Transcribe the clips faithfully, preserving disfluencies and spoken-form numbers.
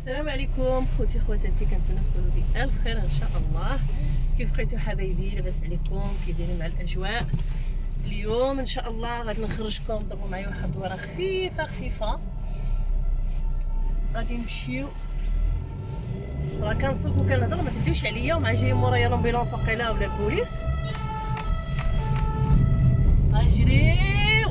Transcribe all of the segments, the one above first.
السلام عليكم خوتي خواتاتي، كنتمنى تكونوا بألف خير ان شاء الله. كيف بقيتوا حبايبي؟ لاباس عليكم؟ كي دايرين مع الاجواء؟ اليوم ان شاء الله غادي نخرجكم نضربوا معايا واحد الدوره خفيفه خفيفه. غادي نمشيو، راه كنصوت وكنهضر ما تديوش عليا، ومع جاي مورايا لومبيلونس وقيله ولا البوليس. اجريو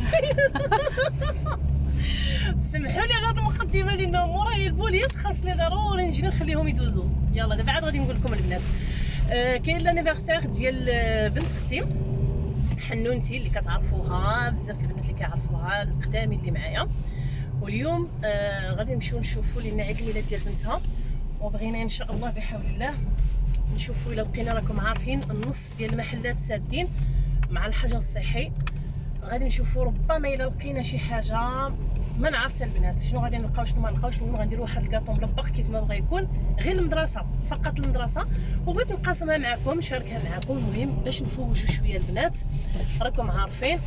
سمحوا لي على هذه المقدمه لانه مورايا البوليس، خاصني ضروري نجي نخليهم يدوزوا. يلا دابا عاد غادي نقول لكم البنات. آه كاين لانيفرسير ديال بنت اختي حنونتي اللي كتعرفوها بزاف البنات اللي كيعرفوها القدامين اللي معايا، واليوم آه غادي نمشيو نشوفوا لنا عيد الميلاد ديال بنتها، وبغينا ان شاء الله بحول الله نشوفوا الا لقينا، راكم عارفين النص ديال المحلات سادين مع الحجر الصحي. غادي نشوفوا ربما الا لقينا شي حاجه، ما نعرف البنات شنو غادي نلقاو شنو ما نلقاوش. نقولوا غنديروا واحد الكاطو ملبق كيف ما بغى يكون، غير المدرسه فقط المدرسه، وبغيت نقاسمها معكم نشاركها معكم. المهم باش نفوشوا شويه البنات، راكم عارفين.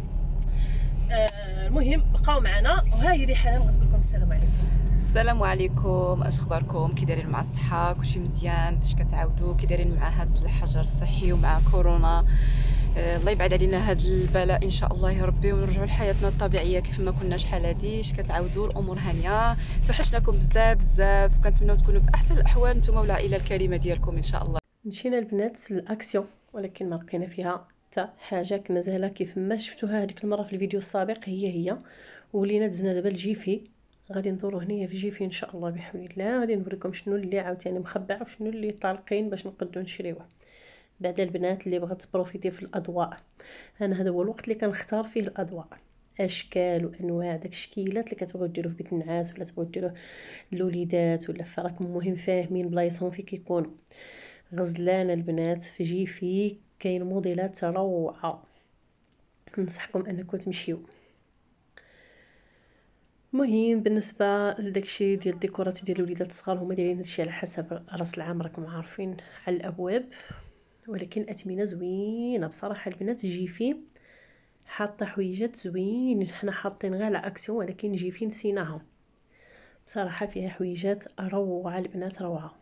آه المهم بقاو معنا، وها هي حنان غتقول لكم السلام عليكم. السلام عليكم، اش اخباركم؟ كي دايرين مع الصحه؟ كلشي مزيان؟ اش كتعاودوا؟ كي دايرين مع هاد الحجر الصحي ومع كورونا؟ آه الله يبعد علينا هاد البلاء ان شاء الله يا ربي، ونرجعوا لحياتنا الطبيعيه كيف ما كنا. شحال هادي اش كتعاودوا؟ الامور هانيه، توحشناكم بزاف بزاف، وكنتمنوا تكونوا باحسن الاحوال نتوما والعائله الكريمه ديالكم ان شاء الله. مشينا البنات للاكسيون، ولكن ما لقينا فيها حتى حاجه. مازال كيف ما شفتوها هذيك المره في الفيديو السابق هي هي. ولينا دزنا دابا لجيفي، غادي ندورو هنايا في جيفي ان شاء الله بحول الله. غادي نوريكم شنو اللي عاوتاني مخبع وشنو اللي طالقين باش نقدو نشريوه. بعد البنات اللي بغات تبروفيتي في الاضواء، انا هذا هو الوقت اللي كنختار فيه الاضواء، اشكال وانواع. داك الشكيلات اللي كتبغيو ديروه في بيت النعاس ولا تبغيو ديروه للوليدات ولا فراكم، المهم فاهمين بلايصهم في كيكونوا. غزلان البنات في جيفي كاين موديلات روعه، ننصحكم انكم تمشيو. المهم بالنسبه لداكشي ديال الديكورات ديال الوليدات الصغار، هما دايرين هادشي على حسب راس العام راكم عارفين على الابواب، ولكن اثمنه زوينه بصراحه. البنات جيفي حاطه حويجات زوين، حنا حاطين غير على اكسيون، ولكن جيفي نسيناها بصراحه، فيها حويجات روعه البنات روعه.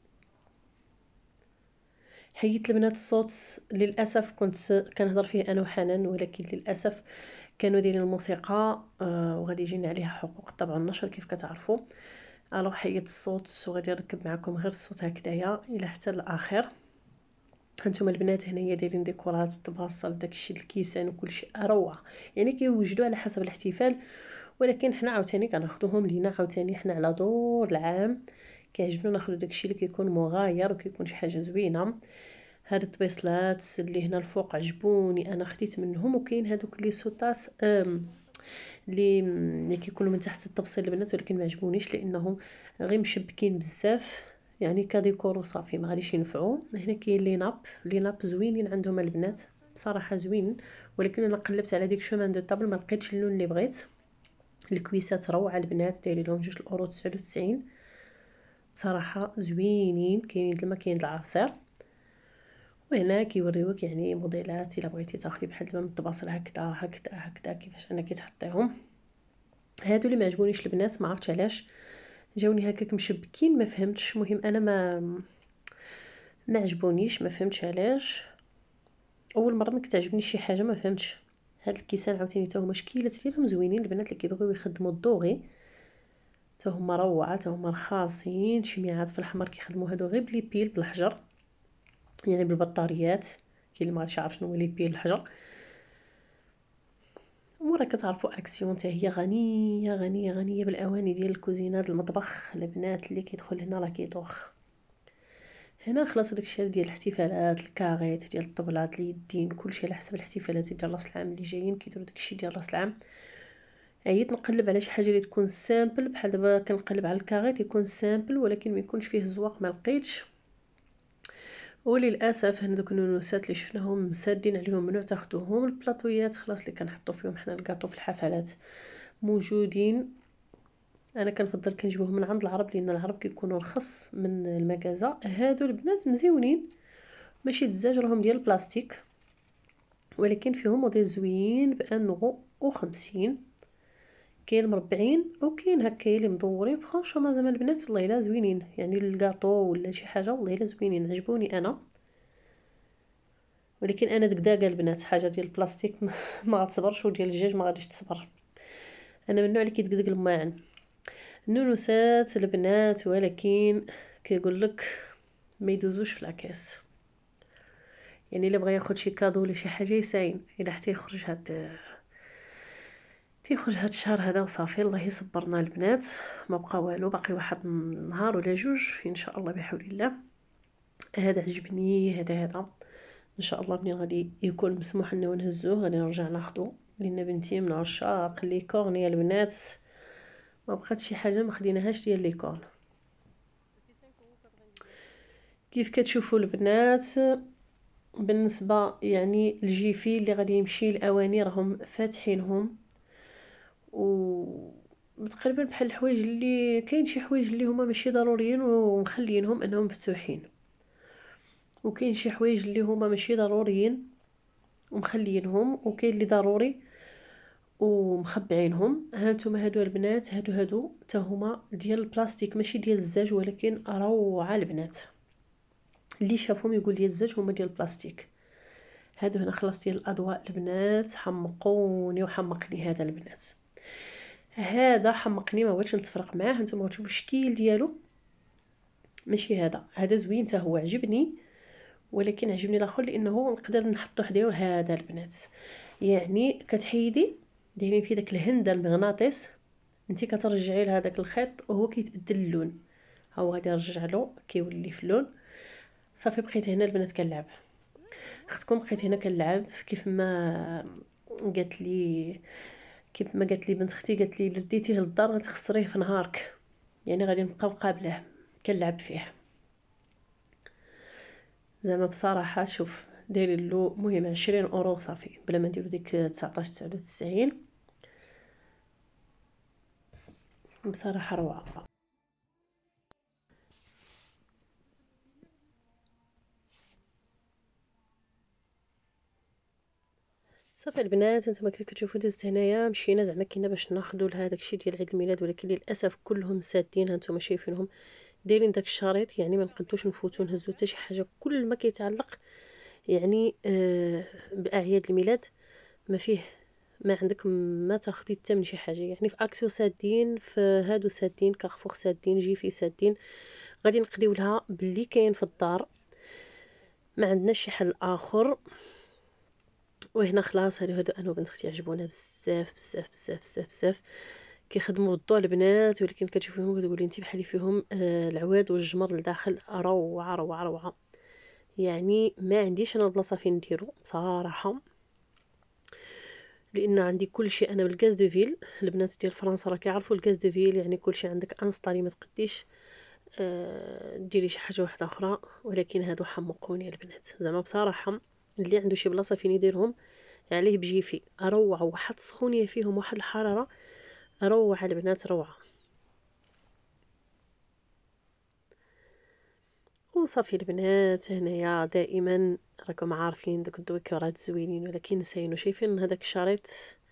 حيت البنات الصوت للاسف كنت كنهضر فيه انا وحنان، ولكن للاسف كانوا دايرين الموسيقى آه وغادي يجينا عليها حقوق طبعا النشر كيف كتعرفوا. الوغ حيت الصوت وغادي نركب معكم غير الصوت هكذايا الى حتى الاخر. هانتوما البنات هنايا دايرين ديكورات تباصل داكشي الكيسان وكلشي روعه، يعني كيوجدوا على حسب الاحتفال، ولكن حنا عاوتاني كناخذوهم لينا عاوتاني حنا على دور العام. كيعجبنا ناخذ داكشي اللي كيكون مغاير وكيكون شي حاجه زوينه. هاد الطبيصلات اللي هنا الفوق عجبوني، انا خديت منهم. وكاين هادوك لي سوطاس اللي اللي كيكونوا من تحت التبصيل البنات، ولكن ما عجبونيش لانهم غير مشبكين بزاف، يعني كديكور وصافي ما غاديش ينفعوا. هنا كاين لي ناب، لي ناب زوينين عندهم البنات بصراحه زوين، ولكن انا قلبت على ديك شومان دو طابل ما لقيتش اللون اللي بغيت. الكويسات روعه البنات، دايرين لهم جوج الاورو تسعة وتسعين بصراحه زوينين. كاينين ديال ما كاين العصير. وهنا كيوريوك يعني موديلات الا بغيتي تاخدي بحال دابا من الطباصل هكذا هكذا هكذا كيفاش انا كيتحطيهم. هادو اللي ما عجبونيش البنات، ما عرفتش علاش جاوني هكاك مشبكين، ما فهمتش. المهم انا ما ما عجبونيش، ما فهمتش علاش. اول مره ما كتعجبني شي حاجه ما فهمتش. هاد الكيسان عاوتاني حتى هما شكيلات ديالهم زوينين البنات اللي كيبغيو يخدموا الدوغي، حتى هما روعه، حتى هما رخاصين. شميعات في الاحمر كيخدموا هادو غير بلي بيل بالحجر، يعني بالبطاريات. كاين اللي ما عرفش عارف شنو هو لي بيل الحجر. ورا كتعرفوا اكسيون حتى هي غنيه غنيه غنيه بالاواني ديال الكوزينه ديال المطبخ. البنات اللي كيدخل هنا راه كيدوخ. هنا خلاص داكشي ديال الاحتفالات، الكاغيط ديال الطبلات اليدين، كلشي على حسب الاحتفالات ديال راس العام اللي جايين كيديروا داكشي ديال راس العام. عييت نقلب على شي حاجه اللي تكون سامبل، بحال دابا كنقلب على الكاغيط يكون سامبل ولكن ما يكونش فيه الزواق، ما لقيتش. وللاسف هنا دوك النونوسات اللي شفناهم سادين عليهم ممنوع تاخذوهم. البلاطويات خلاص اللي كنحطوا فيهم حنا الكاطو في الحفلات موجودين. انا كنفضل كنجيبوهم من عند العرب لان العرب كيكونوا رخص من المغازه. هادو البنات مزيونين، ماشي الزاج راهم ديال البلاستيك، ولكن فيهم موديل زوين بان و خمسين. كاين مربعين وكاين هكايا اللي مدورين. فرانشومون زعما البنات والله الا زوينين، يعني الكاطو ولا شي حاجه والله الا زوينين عجبوني انا. ولكن انا دكداكه البنات، حاجه ديال البلاستيك ما غتصبرش، وديال الجاج ما غاديش تصبر. انا من النوع اللي كيدقدق الماعن. النونوسات البنات ولكن كيقول لك ما يدوزوش في لاكاس، يعني الا بغى ياخذ شي كادو ولا شي حاجه يساين الى حتى يخرج هاد تيخرج هاد الشهر هذا وصافي. الله يصبرنا البنات، ما بقى والو، باقي واحد نهار ولا جوج ان شاء الله بحول الله. هذا عجبني، هذا هذا ان شاء الله منين غادي يكون مسموح لنا ونهزوه غادي نرجع ناخذه، لان بنتي من عشاق ليكورن يا البنات، ما بقات شي حاجه ما خديناهاش ديال ليكورن. كيف كتشوفوا البنات بالنسبه يعني الجيفي اللي غادي يمشي الاواني راهم فاتحينهم، و تقريبا بحال الحوايج اللي كاين شي حوايج اللي هما ماشي ضروريين ومخلينهم انهم مفتوحين، وكاين شي حوايج اللي هما ماشي ضروريين ومخلينهم، وكاين اللي ضروري ومخبعينهم. هانتوما هادو البنات، هادو هادو حتى هما ديال البلاستيك ماشي ديال الزاج، ولكن روعه البنات. اللي شافهم يقول ديال الزاج هما ديال البلاستيك. هادو هنا خلاص ديال الاضواء البنات، حمقوني وحمقني هذا البنات. هذا حمقني ما بغيتش نتفرق معاه. هانتوما غتشوفوا الشكل ديالو ماشي هذا، هذا زوين حتى هو عجبني، ولكن عجبني الاخر لانه نقدر نحطو حدايا. هذا البنات يعني كتحيدي دايرين فيه داك الهنده المغناطيس، انت كترجعي لهذاك الخيط وهو كيتبدل اللون. ها هو غادي نرجع له كيولي في اللون. صافي بقيت هنا البنات كنلعب، اختكم بقيت هنا كنلعب كيف ما قالت لي كيف ما قالت لي بنت اختي، قالت لي الا ديتيه للدار غتخسريه في نهارك، يعني غادي نبقاو قابلاه كنلعب فيه. زعما بصراحه شوف دايرين له مهم عشرين اورو صافي بلا ما نديرو ديك تسعطاش تسعة وتسعين. بصراحه روعه. صافي البنات نتوما كيف كتشوفوا دزت هنايا مشينا زعما كنا باش ناخذوا لهذاك الشيء ديال عيد الميلاد، ولكن للاسف كلهم سادين. هانتوما شايفينهم دايرين داك الشريط، يعني ما نقدوش نفوتوا نهزوا حتى شي حاجه. كل ما كيتعلق يعني آه باعياد الميلاد ما فيه ما عندك ما تاخدي حتى من شي حاجه. يعني في اكسيو سادين، في هادو سادين، كارفور سادين، جيفي سادين. غادي نقضيو لها باللي كاين في الدار، ما عندناش شي حل اخر. وهنا خلاص هادو هادو انا وبنت اختي عجبونا بزاف بزاف بزاف بزاف بزاف. كيخدموا بالضوء البنات، ولكن كتشوفيهم كتقولي انت بحالي فيهم آه العواد والجمر لداخل. روعه روعه روعه، يعني ما عنديش انا البلاصه فين نديرو بصراحه، لان عندي كل شيء انا بالغاز دو فيل. البنات ديال فرنسا راه كيعرفوا الغاز دو فيل، يعني كل شيء عندك انستالي، ما تقديش آه ديري شي حاجه واحده اخرى. ولكن هادو حمقوني البنات زعما بصراحه. اللي عنده شي بلاصه فين يديرهم عليه بجيفي. روعه، واحد السخونيه فيهم، واحد الحراره روعه البنات روعه. وصافي البنات هنايا دائما راكم عارفين دوك الدويكورات زوينين، ولكن نسينو شايفين هذاك الشريط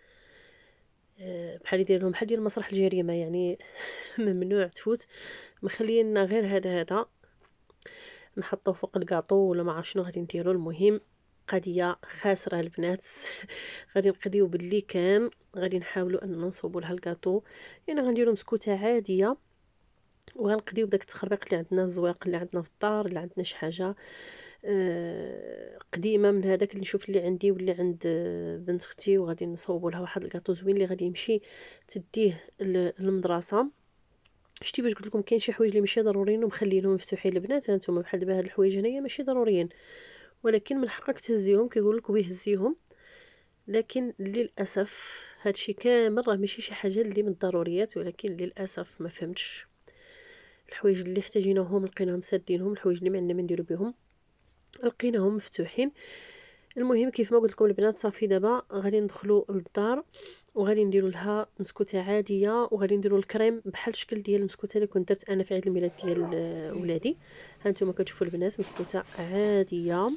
بحال يدير بحال ديال مسرح الجريمه، يعني ممنوع تفوت. مخلينا غير هذا هذا نحطوه فوق الكاطو ولا ما عرف شنو غادي نديرو. المهم قضيه خاسره البنات. غادي نقضيو باللي كان، غادي نحاولوا ان نصوبوا لها الكاطو، يعني غنديروا مسكوته عاديه، وغنقضيو بداك التخربيق اللي عندنا، الزواق اللي عندنا في الدار، اللي عندنا شي حاجه أه قديمه من هذاك اللي نشوف اللي عندي واللي عند بنت اختي، وغادي نصوبوا لها واحد الكاطو زوين اللي غادي يمشي تديه للمدرسه. شتي باش قلت لكم كاين شي حوايج اللي ماشي ضروريين ومخلينهم مفتوحين البنات. هانتوما بحال دابا هاد الحوايج هنايا ماشي ضروريين، ولكن من حقك تهزيهم، كيقول لك وي هزيهم. لكن للاسف هادشي كامل راه ماشي شي حاجه اللي من الضروريات، ولكن للاسف ما فهمتش الحوايج اللي احتاجيناهم لقيناهم سادينهم، الحوايج اللي ما عندنا ما نديرو بهم لقيناهم مفتوحين. المهم كيف ما قلت لكم البنات صافي دابا غادي ندخلوا للدار وغادي نديروا لها مسكوته عاديه، وغادي نديروا الكريم بحال الشكل ديال المسكوته اللي كنت درت انا في عيد الميلاد ديال ولادي. هانتوما كتشوفوا البنات مسكوته عاديه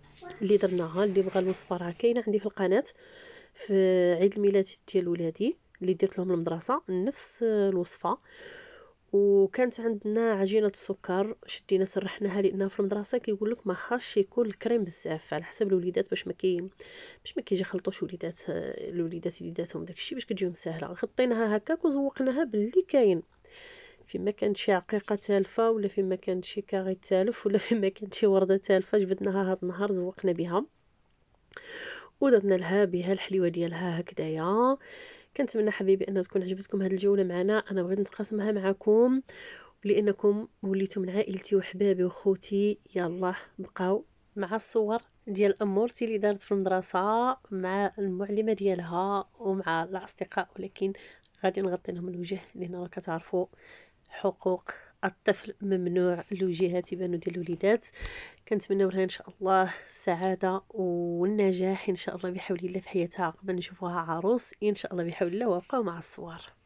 اللي درناها. اللي بغى الوصفه راه كاينه عندي في القناه في عيد الميلاد ديال ولادي، اللي درت لهم المدرسه نفس الوصفه. وكانت عندنا عجينه السكر شدينا سرحناها لانها في المدرسه كيقول لك ما خاصش يكون الكريم بزاف على حسب الوليدات باش ما كي باش ما كيجي خلطوش وليدات الوليدات يداتهم داكشي باش كتجيهم ساهله. خطيناها هكاك وزوقناها باللي كاين، فيما كانت شي عقيقه تالفه ولا فيما كانت شي كاغي تالف ولا فيما كانت شي ورده تالفه جبدناها هاد النهار زوقنا بها ودرنا لها بها الحليوه ديالها هكذايا. كنتمنى حبيبي ان تكون عجبتكم هذه الجوله معنا، انا بغيت نتقاسمها معكم لانكم وليتوا من عائلتي وحبابي وخوتي. يلا بقاو مع الصور ديال امورتي اللي دارت في المدرسه مع المعلمه ديالها ومع الاصدقاء، ولكن غادي نغطي لهم الوجه لان راك تعرفوا حقوق الطفل ممنوع الوجهات يبانوا ديال الوليدات. كنتمنوا لها ان شاء الله السعاده والنجاح ان شاء الله بحول الله في حياتها قبل نشوفوها عروس ان شاء الله بحول الله، وابقاو مع الصور.